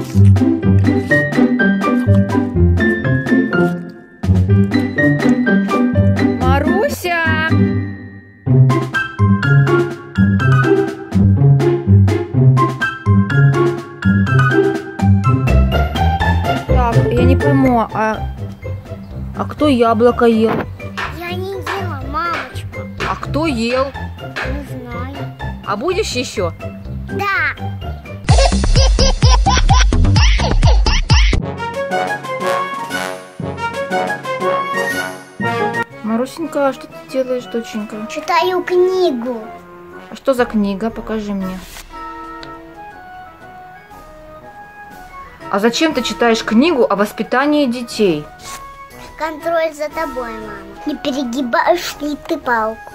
Маруся! Так, я не пойму, а кто яблоко ел? Я не ела, мамочка. А кто ел? Не знаю. А будешь еще? Да. Марусенька, а что ты делаешь, доченька? Читаю книгу. А что за книга? Покажи мне. А зачем ты читаешь книгу о воспитании детей? Контроль за тобой, мама. Не перегибаешь ли ты палку?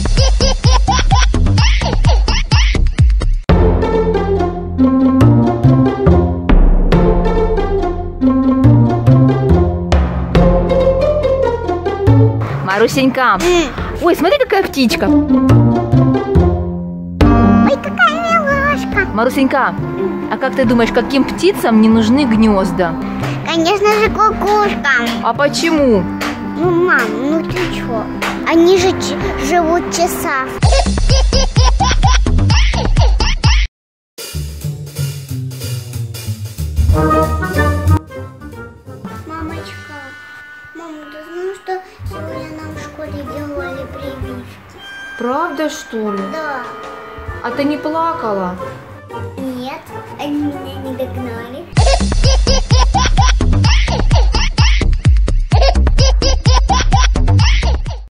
Марусенька, ой, смотри, какая птичка. Ой, какая милашка. Марусенька, а как ты думаешь, каким птицам не нужны гнезда? Конечно же, кукушкам. А почему? Ну, мам, ну ты чё? Они же живут часа. Мамочка, мама, ты знаешь, что сегодня нам в школе делали прививки? Правда, что ли? Да. А ты не плакала? Нет, они меня не догнали.